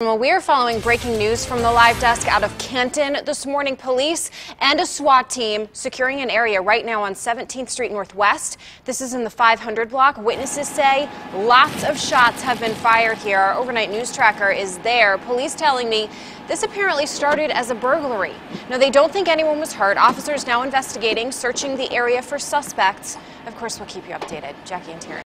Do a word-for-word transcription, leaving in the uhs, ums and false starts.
Well, we are following breaking news from the live desk out of Canton this morning. Police and a SWAT team securing an area right now on seventeenth street Northwest. This is in the five hundred block. Witnesses say lots of shots have been fired here. Our overnight news tracker is there. Police telling me this apparently started as a burglary. No, they don't think anyone was hurt. Officers now investigating, searching the area for suspects. Of course, we'll keep you updated. Jackie and Terry.